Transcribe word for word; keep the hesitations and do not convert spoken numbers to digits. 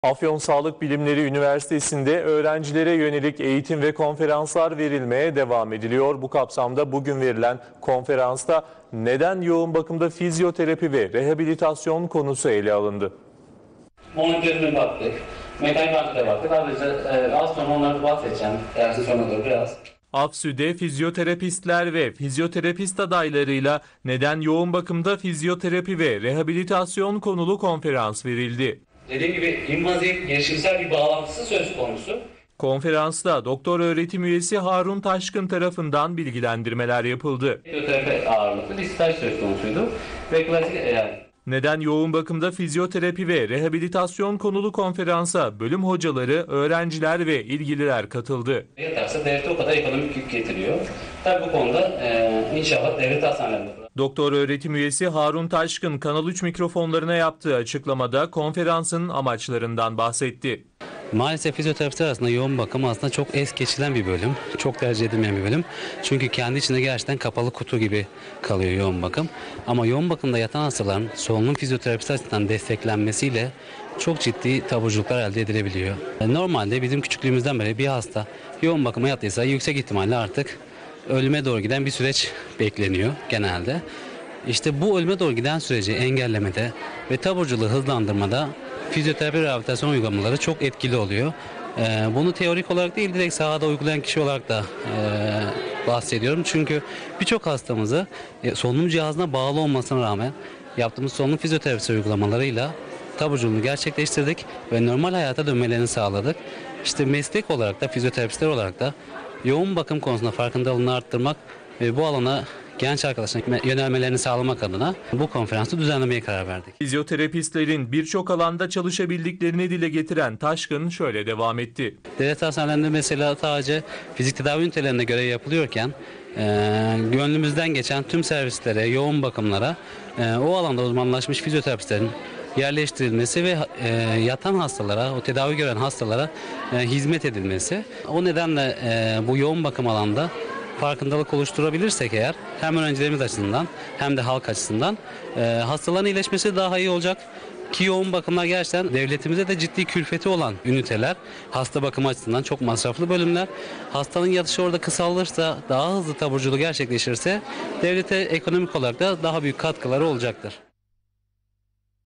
Afyon Sağlık Bilimleri Üniversitesi'nde öğrencilere yönelik eğitim ve konferanslar verilmeye devam ediliyor. Bu kapsamda bugün verilen konferansta neden yoğun bakımda fizyoterapi ve rehabilitasyon konusu ele alındı. Monitörüne baktık, mekanik analize baktık. Ayrıca e, az sonra onları bahsedeceğim dersin sonuna doğru biraz. AFSÜ'de fizyoterapistler ve fizyoterapist adaylarıyla neden yoğun bakımda fizyoterapi ve rehabilitasyon konulu konferans verildi. Dediğim gibi invazif, girişimsel bir bağlantısı söz konusu. Konferansta doktor öğretim üyesi Harun Taşkın tarafından bilgilendirmeler yapıldı. Fizyoterapi ağırlıklı bir staj söz konusuydu ve klasik yani. Neden yoğun bakımda fizyoterapi ve rehabilitasyon konulu konferansa bölüm hocaları, öğrenciler ve ilgililer katıldı. Yatarsa devlete o kadar ekonomik yük getiriyor. Tabii bu konuda e, inşallah devlet hastanelerinde. Doktor öğretim üyesi Harun Taşkın Kanal üç mikrofonlarına yaptığı açıklamada konferansın amaçlarından bahsetti. Maalesef fizyoterapistler arasında yoğun bakım aslında çok es geçilen bir bölüm. Çok tercih edilmeyen bir bölüm. Çünkü kendi içinde gerçekten kapalı kutu gibi kalıyor yoğun bakım. Ama yoğun bakımda yatan hastaların solunum fizyoterapisti açısından desteklenmesiyle çok ciddi taburculuklar elde edilebiliyor. Normalde bizim küçüklüğümüzden beri bir hasta yoğun bakıma yattıysa yüksek ihtimalle artık ölüme doğru giden bir süreç bekleniyor genelde. İşte bu ölüme doğru giden süreci engellemede ve taburculuğu hızlandırmada fizyoterapi rehabilitasyon uygulamaları çok etkili oluyor. Ee, bunu teorik olarak değil direkt sahada uygulayan kişi olarak da e, bahsediyorum. Çünkü birçok hastamızı e, solunum cihazına bağlı olmasına rağmen yaptığımız solunum fizyoterapisi uygulamalarıyla taburculuğunu gerçekleştirdik ve normal hayata dönmelerini sağladık. İşte meslek olarak da fizyoterapistler olarak da yoğun bakım konusunda farkındalığını arttırmak ve bu alana genç arkadaşların yönelmelerini sağlamak adına bu konferansı düzenlemeye karar verdik. Fizyoterapistlerin birçok alanda çalışabildiklerini dile getiren Taşkın şöyle devam etti. Devlet hastanelerinde mesela sadece fizik tedavi ünitelerine görev yapılıyorken e, gönlümüzden geçen tüm servislere, yoğun bakımlara e, o alanda uzmanlaşmış fizyoterapistlerin yerleştirilmesi ve e, yatan hastalara, o tedavi gören hastalara e, hizmet edilmesi. O nedenle e, bu yoğun bakım alanda farkındalık oluşturabilirsek eğer hem öğrencilerimiz açısından hem de halk açısından e, hastaların iyileşmesi daha iyi olacak. Ki yoğun bakımlar gerçekten devletimize de ciddi külfeti olan üniteler. Hasta bakımı açısından çok masraflı bölümler. Hastanın yatışı orada kısalırsa, daha hızlı taburculuğu gerçekleşirse devlete ekonomik olarak da daha büyük katkıları olacaktır.